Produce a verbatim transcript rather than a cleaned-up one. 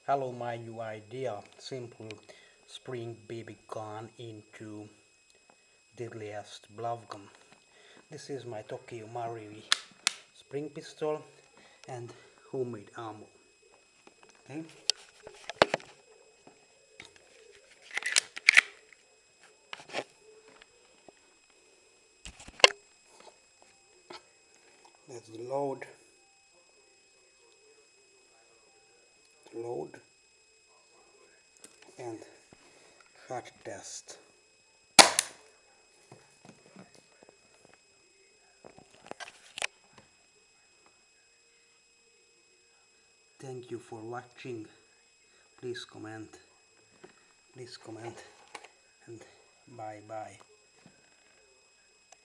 Hello, my new idea, simple spring B B gun into deadliest bluff gun. This is my Tokyo Marui spring pistol and homemade ammo. Okay. That's the load. Load and shot test. Thank you for watching. Please comment. Please comment and bye bye.